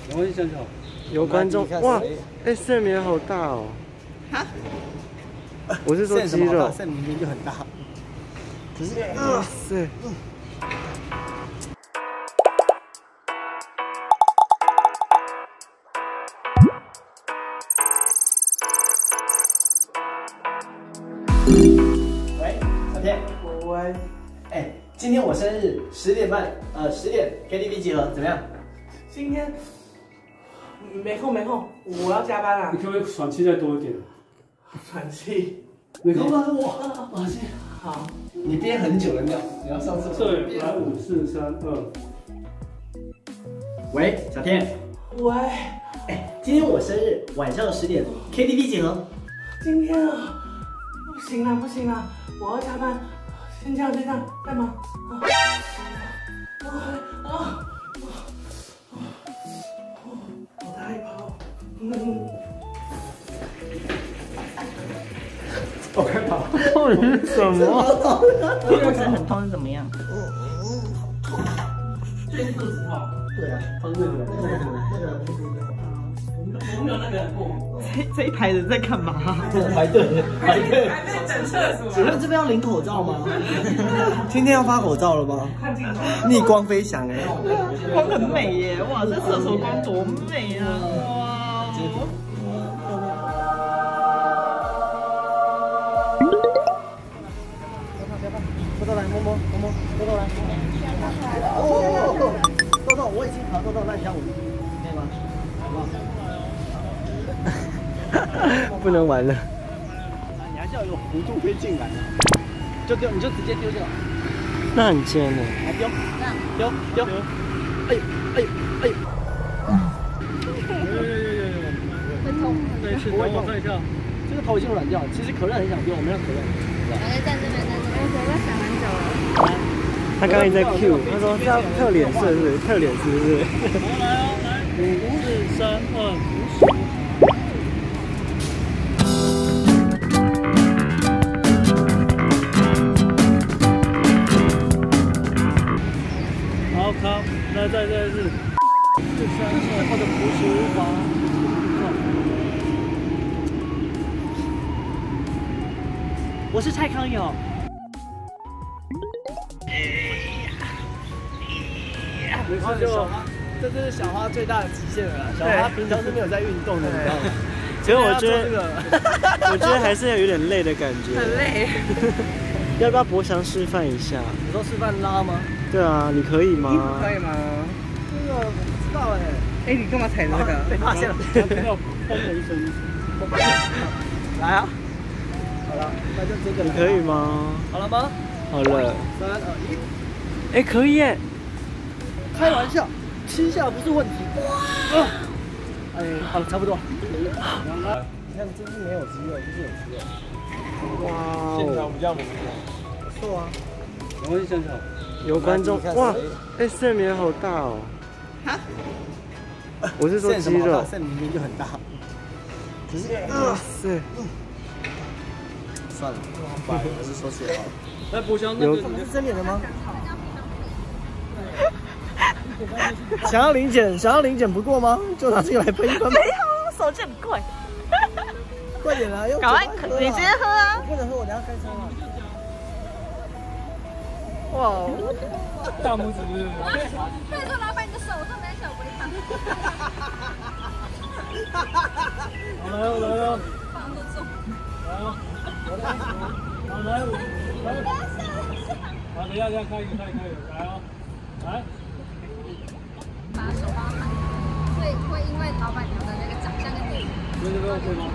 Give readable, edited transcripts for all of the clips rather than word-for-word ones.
没关系，这样就好。 有观众哇，哎，Sam 也好大哦。哈？我是说肌肉。 Sam 明明就很大，只是哇塞。 喂，小天。喂。哎，今天我生日，10点半，10点 KTV 集合，怎么样？ 今天没空，我要加班啦。 你可不可以喘气再多一点？ 喘气。 没空吗？ 我先好。 你憋很久了，你要上厕所。 对，来5、4、3、2。 喂，小天。 喂。 哎，今天我生日，晚上10点 KTV 集合。 今天啊，不行啦，我要加班。先这样，干嘛？我太跑。 我快跑！ 到底是什么？ 肚子很痛是怎么样？ 最近肚子痛。 对啊，他是那个我没有那个人过。 这一排人在干嘛？ 排队整厕所。 请问这边要领口罩吗？今天要发口罩了吗？ 看清楚。 逆光飞翔哎， 光很美耶！哇，这厕所光多美啊！哇！ 豆豆来摸，豆豆来。哦，豆豆，我已经好，豆豆，那你教我，可以吗？好不好？ 不能玩了。 你还是要有弧度可以进来，就丢，你就直接丢就好。 那很尖呢。 来丢，丢，哎呦， 会痛。再一次，等我看一下。 这个头已经软掉了，其实可乐很想丢，我没有可乐。 在这边，我想很久了。 他刚刚在 Q， 他说要特脸是不是？特脸是不是？ 来，5、4、3、2。好，靠，再一次。 或者不舒服。我是蔡康永。没事就，这是小花最大的极限了。小花平常是没有在运动的，你知道吗？ 其实我觉得还是有点累的感觉。 很累。 要不要博翔示范一下？ 你说示范拉吗？ 对啊，你可以吗？ 衣服可以吗？ 这个我不知道哎。 哎，你干嘛踩那个？ 被发现了。 要砰的一声。 来啊！好了，那就这个。 你可以吗？ 好了吗？ 好了。 3、2、1。 哎，可以耶！ 开玩笑，7下不是问题。哇！哎，好了，差不多。你看，这是没有肌肉，这是有肌肉。 哇！ 线条比较模糊。 不错啊。 没关系，这样就好。 有观众哇！哎，Sam 也好大哦。哈？我是说肌肉。 Sam 明明就很大，只是哇塞！ 算了，我是说实话。 来，博翔，那个你是真脸的吗？想要零检不过吗？就拿这个来喷一喷。 没有，手机很贵。 快点啊！ 赶快，你直接喝啊！ 我不能喝，我等下开车了。 哇！ 大拇指是。 所以说，老板，你的手这么小，不会烫。 来， 放得重。 来，好，等一下，开一个，来哦，来。 把手放上，所以会因为老板娘的那个长相跟你。 这个会吗？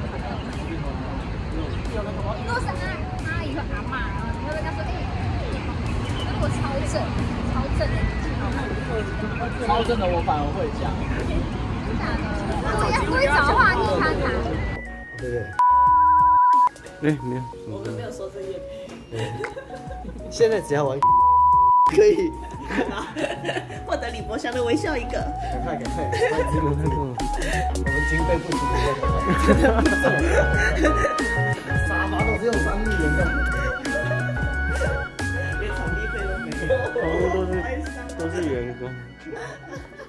如果是阿姨和阿嬷，然后你会跟她说，如果超正的， 超正的我反而会这样。 真的，故意找话题看看。 对不对？ 哎，没有。 我们没有说这些。 现在只要玩可以。 获得李博翔的微笑一个。 赶快！我们经费不足，沙发都是用3亿元的， 连场地费都没有。 都是员工。